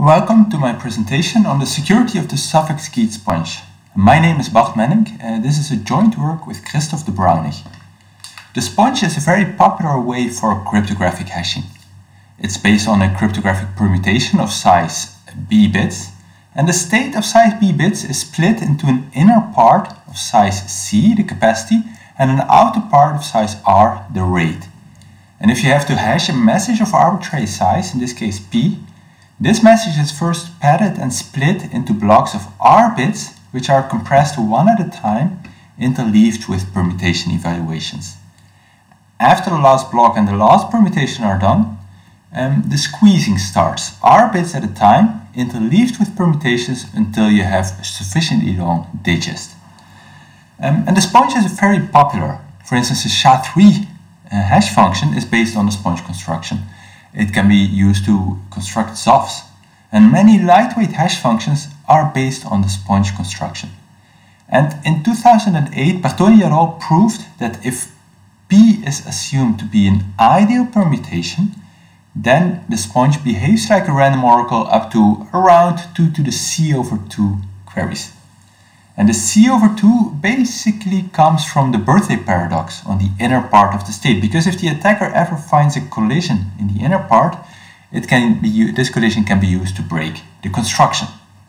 Welcome to my presentation on the security of the suffix keyed sponge. My name is Bart Menning and this is a joint work with Christoph de Bruinig. The sponge is a very popular way for cryptographic hashing. It's based on a cryptographic permutation of size b bits, and the state of size b bits is split into an inner part of size c, the capacity, and an outer part of size r, the rate. And if you have to hash a message of arbitrary size, in this case p, this message is first padded and split into blocks of r bits, which are compressed one at a time, interleaved with permutation evaluations. After the last block and the last permutation are done, the squeezing starts, r bits at a time, interleaved with permutations until you have a sufficiently long digest. And the sponge is very popular. For instance, the SHA-3 hash function is based on the sponge construction. It can be used to construct ZOFs, and many lightweight hash functions are based on the sponge construction. And in 2008, Bertoni et al. Proved that if P is assumed to be an ideal permutation, then the sponge behaves like a random oracle up to around 2 to the c/2 queries. And the c/2 basically comes from the birthday paradox on the inner part of the state, because if the attacker ever finds a collision in the inner part, this collision can be used to break the construction.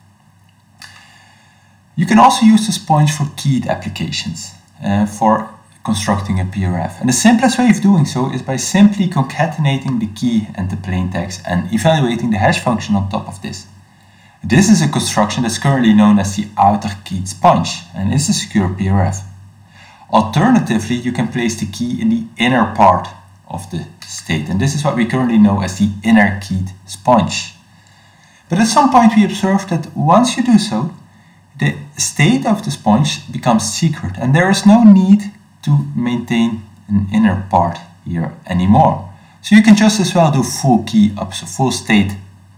You can also use the sponge for keyed applications, for constructing a PRF. And the simplest way of doing so is by simply concatenating the key and the plaintext and evaluating the hash function on top of this. This is a construction that's currently known as the outer keyed sponge and is a secure PRF. Alternatively, you can place the key in the inner part of the state, and this is what we currently know as the inner keyed sponge. But at some point we observed that once you do so, the state of the sponge becomes secret and there is no need to maintain an inner part here anymore. So you can just as well do full state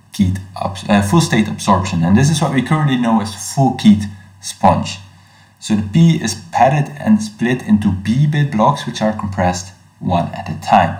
absorption, and this is what we currently know as full keyed sponge. So the P is padded and split into b-bit blocks which are compressed one at a time.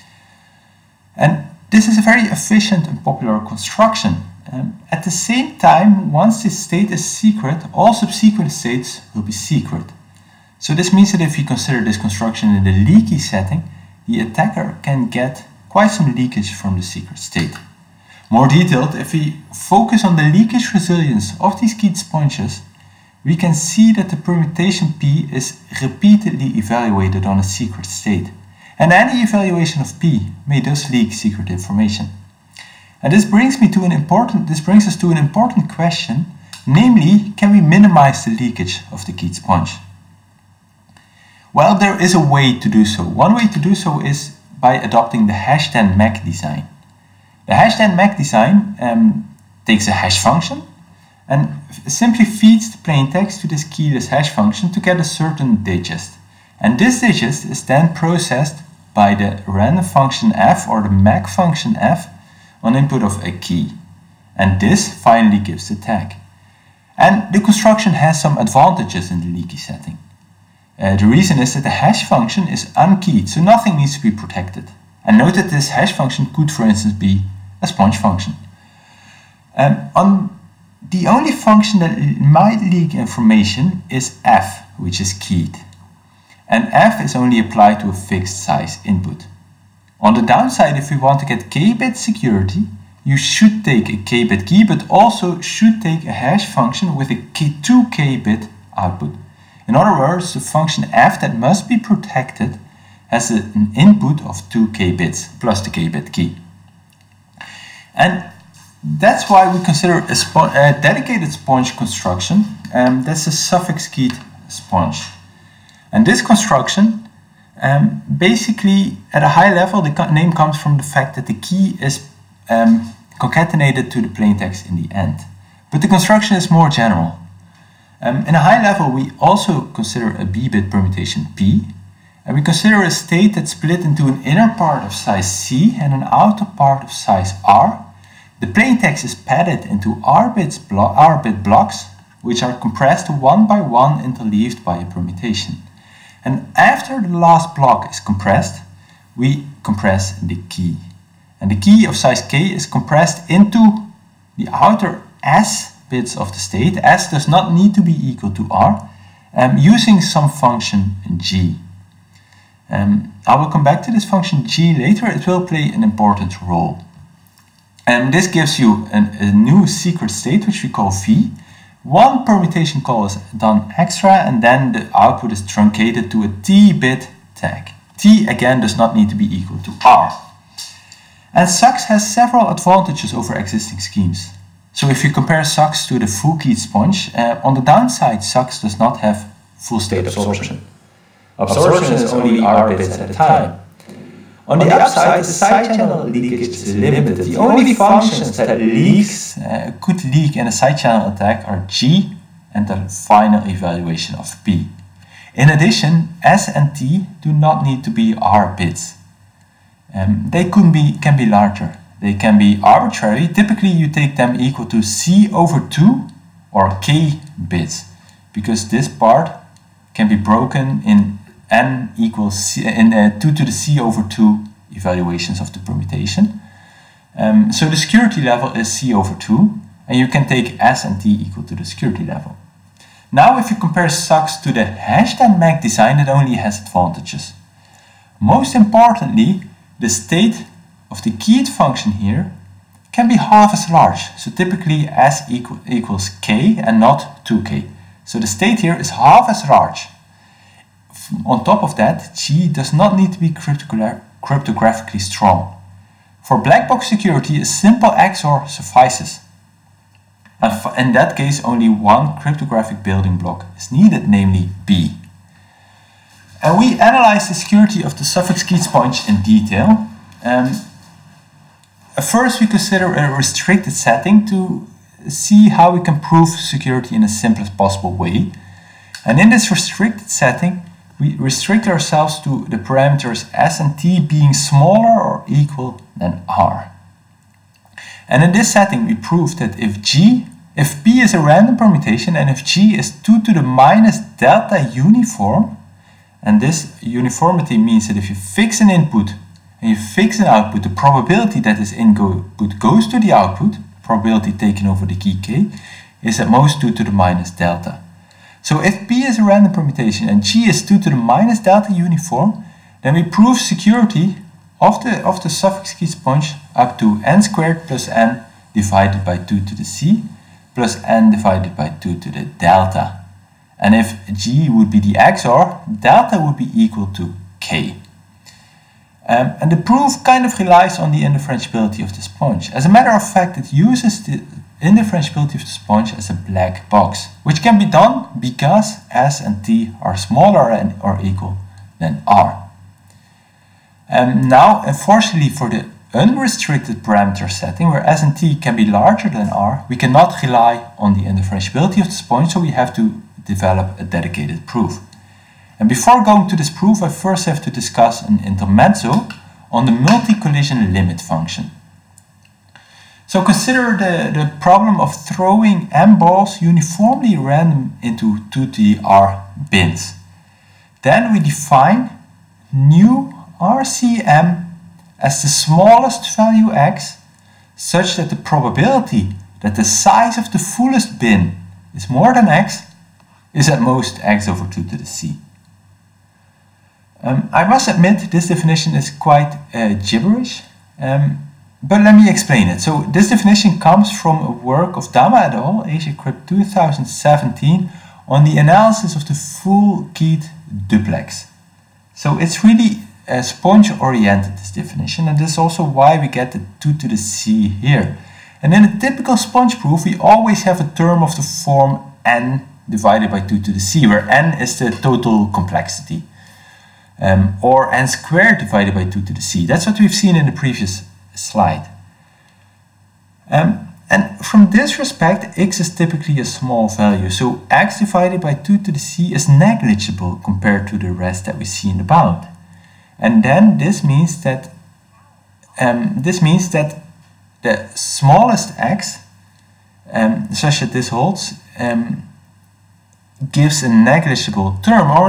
And this is a very efficient and popular construction. At the same time, once this state is secret, all subsequent states will be secret. So this means that if you consider this construction in the leaky setting, the attacker can get quite some leakage from the secret state. More detailed, if we focus on the leakage resilience of these keyed sponges, we can see that the permutation P is repeatedly evaluated on a secret state. And any evaluation of P may thus leak secret information. And this brings us to an important question, namely, can we minimize the leakage of the keyed sponge? Well, there is a way to do so. One way to do so is by adopting the #MAC design. The #MAC design takes a hash function and simply feeds the plaintext to this keyless hash function to get a certain digest. And this digest is then processed by the random function f or the MAC function f on input of a key. And this finally gives the tag. And the construction has some advantages in the leaky setting. The reason is that the hash function is unkeyed, so nothing needs to be protected. And note that this hash function could, for instance, be a sponge function. The only function that might leak information is f, which is keyed. And f is only applied to a fixed size input. On the downside, if you want to get k-bit security, you should take a k-bit key, but also should take a hash function with a 2k-bit output. In other words, the function f that must be protected has an input of 2k bits plus the k-bit key. And that's why we consider a dedicated sponge construction, that's a suffix keyed sponge. And this construction, basically at a high level, the name comes from the fact that the key is concatenated to the plaintext in the end. But the construction is more general. In a high level, we also consider a b-bit permutation P, and we consider a state that's split into an inner part of size C and an outer part of size R. The plaintext is padded into r-bit blocks, which are compressed one by one interleaved by a permutation. And after the last block is compressed, we compress the key. And the key of size k is compressed into the outer S bits of the state. S does not need to be equal to R, using some function G. I will come back to this function G later. It will play an important role. This gives you a new secret state, which we call V. One permutation call is done extra, and then the output is truncated to a T-bit tag. T again does not need to be equal to R. And SUX has several advantages over existing schemes. So if you compare SUX to the full-keyed sponge, on the downside, SUX does not have full state absorption. Absorption is only R bits at a time. On the upside, the side channel leakage is limited. The only functions that could leak in a side channel attack are G and the final evaluation of P. In addition, S and T do not need to be R bits. They can be larger. They can be arbitrary. Typically, you take them equal to C/2 or K bits, because this part can be broken in n equals 2 to the C/2 evaluations of the permutation. So the security level is C/2, and you can take S and T equal to the security level. Now, if you compare SUX to the hashed and MAC design, it only has advantages. Most importantly, the state of the keyed function here can be half as large. So typically S equals K and not 2K. So the state here is half as large. On top of that, G does not need to be cryptographically strong. For black box security, a simple XOR suffices. And in that case, only one cryptographic building block is needed, namely B. And we analyzed the security of the suffix-keyed sponge in detail. First, we consider a restricted setting to see how we can prove security in the simplest possible way. And in this restricted setting, we restrict ourselves to the parameters S and T being smaller or equal than R. And in this setting, we proved that if P is a random permutation and if G is 2 to the minus delta uniform, and this uniformity means that if you fix an input and you fix an output, the probability that this input goes to the output, probability taken over the key K, is at most 2 to the minus delta. So if P is a random permutation and G is 2 to the minus delta uniform, then we prove security of the suffix-keyed sponge up to n squared plus n divided by 2 to the C plus n divided by 2 to the delta. And if G would be the XOR, delta would be equal to K. And the proof kind of relies on the indifferentiability of the sponge. As a matter of fact, it uses the indifferentiability of the sponge as a black box, which can be done because S and T are smaller or equal than R. Now, unfortunately, for the unrestricted parameter setting, where S and T can be larger than R, we cannot rely on the indifferentiability of the sponge, so we have to develop a dedicated proof. And before going to this proof, I first have to discuss an intermezzo on the multi-collision limit function. So consider the problem of throwing m balls uniformly random into 2 to the R bins. Then we define new RCM as the smallest value x, such that the probability that the size of the fullest bin is more than x is at most x over 2 to the c. I must admit this definition is quite gibberish, but let me explain it. So this definition comes from a work of Dama et al., AsiaCrypt 2017, on the analysis of the full-keyed duplex. So it's really sponge-oriented, this definition, and this is also why we get the 2 to the c here. And in a typical sponge proof, we always have a term of the form n divided by 2 to the c, where n is the total complexity, or n squared divided by 2 to the c. That's what we've seen in the previous slide. And from this respect, x is typically a small value, so x divided by 2 to the c is negligible compared to the rest that we see in the bound. And then this means that the smallest x, such that this holds, gives a negligible term, or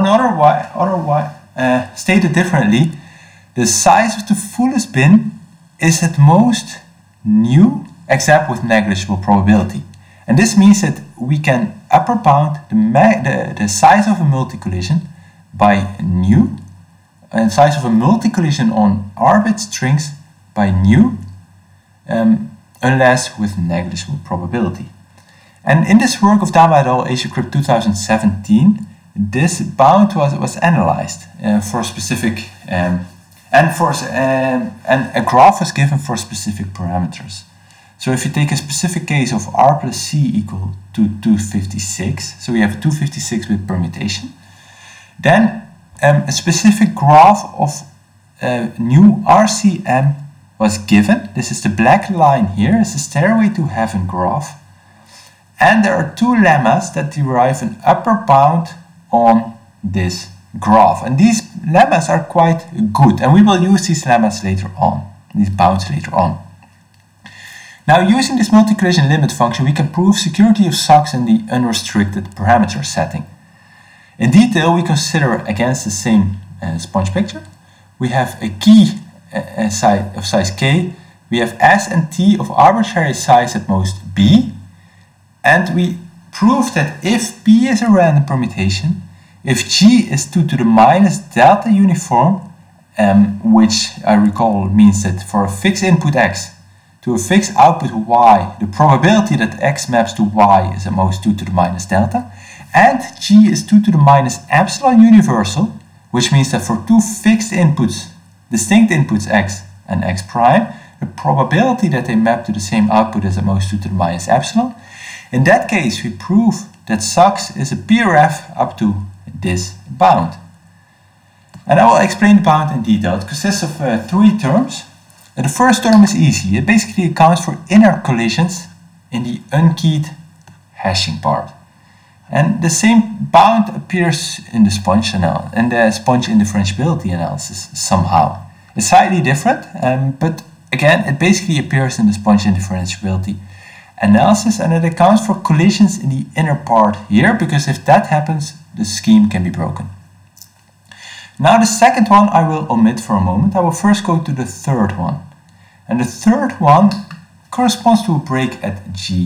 stated differently, the size of the fullest bin is at most nu except with negligible probability. And this means that we can upper bound the size of a multi-collision by nu, and size of a multi-collision on r-bit strings by nu, unless with negligible probability. And in this work of Dama et al. AsiaCrypt 2017, this bound was analyzed for a specific, and a graph was given for specific parameters. So if you take a specific case of r plus c equal to 256, so we have a 256-bit permutation, then a specific graph of new RCM was given. This is the black line here, it's a Stairway to Heaven graph. And there are two lemmas that derive an upper bound on this graph. And these lemmas are quite good, and we will use these lemmas later on, these bounds later on. Now, using this multi-collision limit function, we can prove security of SOCs in the unrestricted parameter setting. In detail, we consider against the same sponge picture. We have a key of size k, we have S and T of arbitrary size at most b, and we prove that if p is a random permutation, if g is 2 to the minus delta uniform, which I recall means that for a fixed input x to a fixed output y, the probability that x maps to y is at most 2 to the minus delta, and g is 2 to the minus epsilon universal, which means that for two fixed inputs, distinct inputs x and x prime, the probability that they map to the same output is at most 2 to the minus epsilon. In that case, we prove that SOCs is a PRF up to this bound. And I will explain the bound in detail. It consists of three terms. The first term is easy. It basically accounts for inner collisions in the unkeyed hashing part. And the same bound appears in the sponge indifferentiability analysis somehow. It's slightly different, but again, it basically appears in the sponge indifferentiability analysis, and it accounts for collisions in the inner part here, because if that happens, the scheme can be broken. Now the second one I will omit for a moment. I will first go to the third one. And the third one corresponds to a break at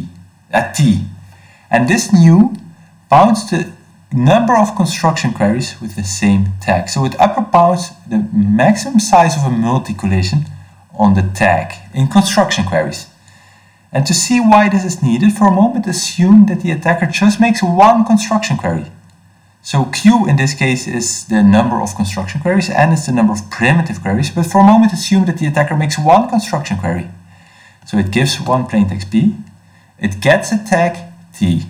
T. And this nu bounds the number of construction queries with the same tag. So it upper bounds the maximum size of a multi-collision on the tag in construction queries. And to see why this is needed, for a moment assume that the attacker just makes one construction query. So Q in this case is the number of construction queries, N is the number of primitive queries, but for a moment assume that the attacker makes one construction query. So it gives one plaintext B, it gets a tag T.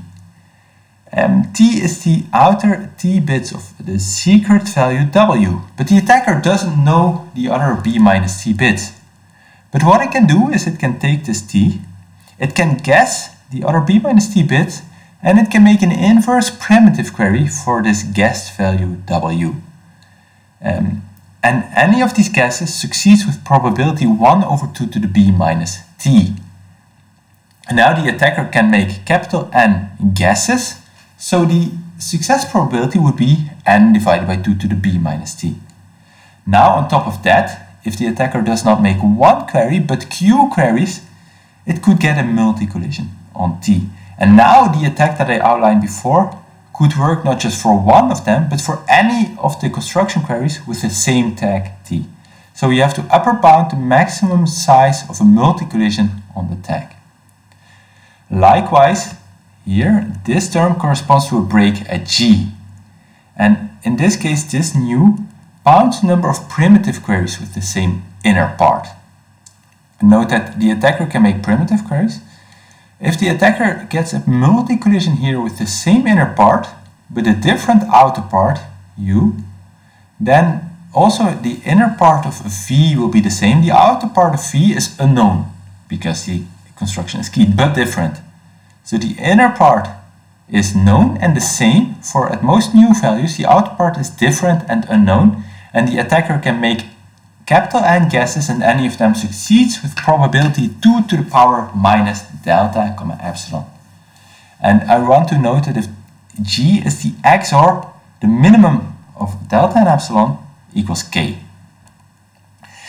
T is the outer T bits of the secret value W, but the attacker doesn't know the other B minus T bits. But what it can do is it can take this T, it can guess the other B minus T bits, and it can make an inverse primitive query for this guessed value W. And any of these guesses succeeds with probability 1 over 2 to the B minus T. And now the attacker can make capital N guesses, so the success probability would be N divided by 2 to the B minus T. Now on top of that, if the attacker does not make one query but Q queries, it could get a multi-collision on T. And now the attack that I outlined before could work not just for one of them, but for any of the construction queries with the same tag T. So we have to upper bound the maximum size of a multi-collision on the tag. Likewise, here, this term corresponds to a break at G. And in this case, this nu bounds the number of primitive queries with the same inner part. Note that the attacker can make primitive queries. If the attacker gets a multi-collision here with the same inner part, but a different outer part, U, then also the inner part of V will be the same. The outer part of V is unknown, because the construction is keyed, but different. So the inner part is known and the same for at most new values. The outer part is different and unknown, and the attacker can make capital N guesses, and any of them succeeds with probability 2 to the power minus delta, epsilon. And I want to note that if G is the XOR, the minimum of delta and epsilon equals K.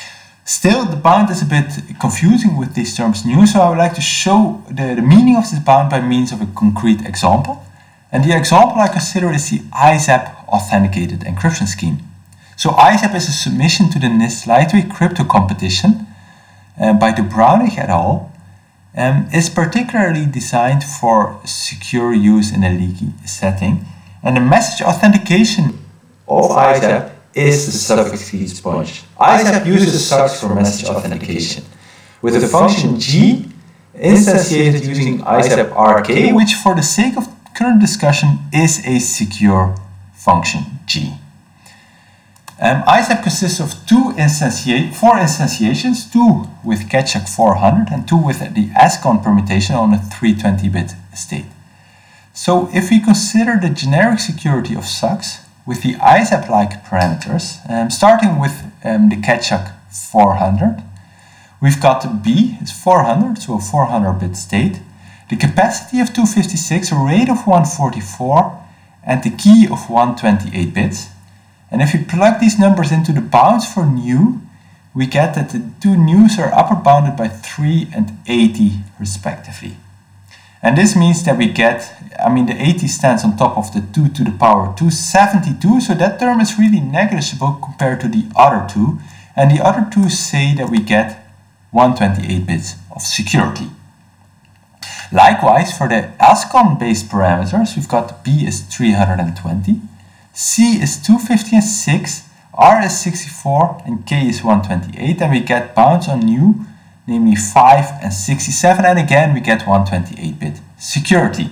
Still, the bound is a bit confusing with these terms new, so I would like to show the meaning of this bound by means of a concrete example. And the example I consider is the IZAP authenticated encryption scheme. So IZAP is a submission to the NIST Lightweight Crypto Competition by de Bruinig et al. Is particularly designed for secure use in a leaky setting. And the message authentication of IZAP is the suffix key sponge. IZAP uses SUX for message authentication with the function G instantiated using IZAP RK, which for the sake of current discussion is a secure function G. IZAP consists of four instantiations, two with Keccak 400 and two with the ASCON permutation on a 320-bit state. So if we consider the generic security of SUX with the IZAP-like parameters, starting with the Keccak 400, we've got B is 400, so a 400-bit state, the capacity of 256, a rate of 144, and the key of 128 bits. And if we plug these numbers into the bounds for new, we get that the two news are upper bounded by 3 and 80 respectively. And this means that we get, the 80 stands on top of the 2 to the power 272, so that term is really negligible compared to the other two. And the other two say that we get 128 bits of security. Likewise, for the ASCON-based parameters, we've got B is 320, C is 256, R is 64, and K is 128, and we get bounds on new, namely 5 and 67, and again we get 128-bit security.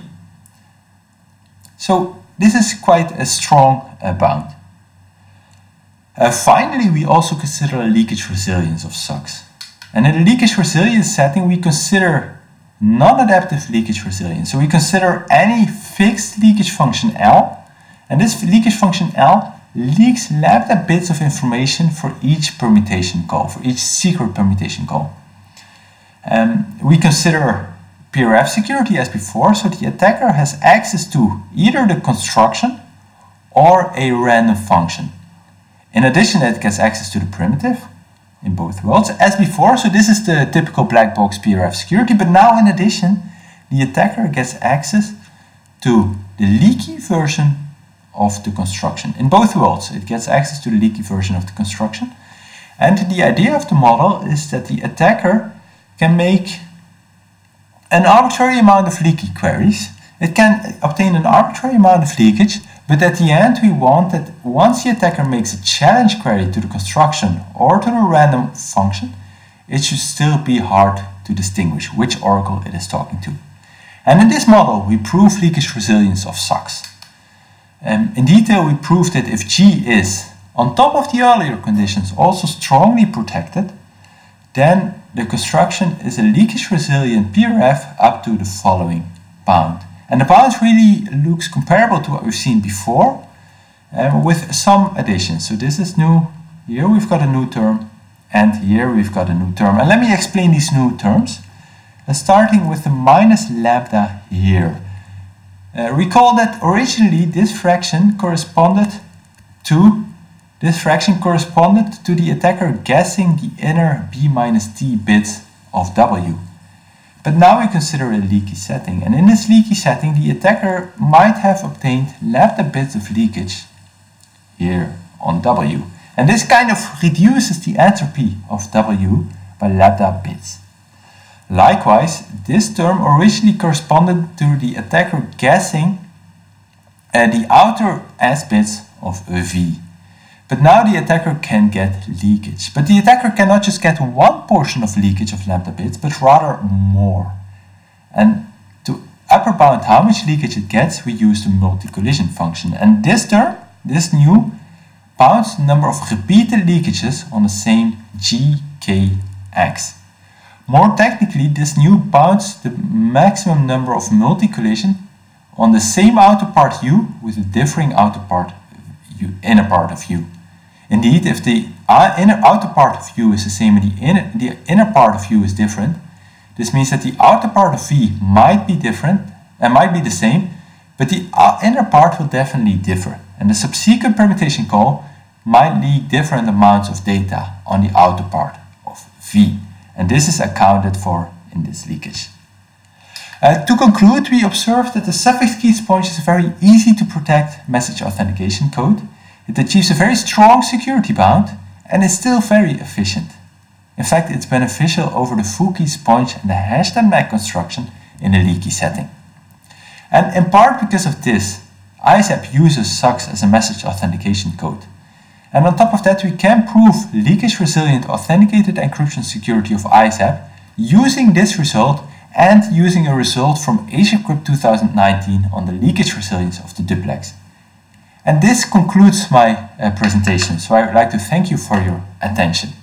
So this is quite a strong bound. Finally, we also consider a leakage resilience of SUX. And in the leakage resilience setting, we consider non-adaptive leakage resilience. So we consider any fixed leakage function L, and this leakage function L leaks lambda bits of information for each permutation call, for each secret permutation call. We consider PRF security as before, so the attacker has access to either the construction or a random function. In addition, it gets access to the primitive in both worlds as before, so this is the typical black box PRF security, but now in addition, the attacker gets access to the leaky version of the construction. In both worlds, it gets access to the leaky version of the construction. And the idea of the model is that the attacker can make an arbitrary amount of leaky queries. It can obtain an arbitrary amount of leakage, but at the end we want that once the attacker makes a challenge query to the construction or to the random function, it should still be hard to distinguish which oracle it is talking to. And in this model we prove leakage resilience of SUX. In detail, we proved that if G is, on top of the earlier conditions, also strongly protected, then the construction is a leakage resilient PRF up to the following bound. And the bound really looks comparable to what we've seen before, with some additions. So this is new, here we've got a new term, and here we've got a new term. And let me explain these new terms, starting with the minus lambda here. Recall that originally this fraction corresponded to the attacker guessing the inner B minus T bits of W. But now we consider a leaky setting, and in this leaky setting the attacker might have obtained lambda bits of leakage here on W. And this kind of reduces the entropy of W by lambda bits. Likewise, this term originally corresponded to the attacker guessing the outer S bits of V. But now the attacker can get leakage. But the attacker cannot just get one portion of leakage of lambda bits, but rather more. And to upper bound how much leakage it gets, we use the multi-collision function. And this term, this new, bounds the number of repeated leakages on the same GKX. More technically, this new bounds the maximum number of multi-collision on the same outer part U with a differing outer part inner part of U. Indeed, if the outer part of U is the same and the inner part of U is different, this means that the outer part of V might be different and might be the same, but the inner part will definitely differ. And the subsequent permutation call might leak different amounts of data on the outer part of V, and this is accounted for in this leakage. To conclude, we observed that the suffix key sponge is a very easy to protect message authentication code. It achieves a very strong security bound and is still very efficient. In fact, it's beneficial over the full key sponge and the hashed and MAC construction in a leaky setting. And in part because of this, ISAP uses SUX as a message authentication code. And on top of that, we can prove leakage-resilient authenticated encryption security of ISAP using this result and using a result from AsiaCrypt 2019 on the leakage resilience of the duplex. And this concludes my presentation, so I would like to thank you for your attention.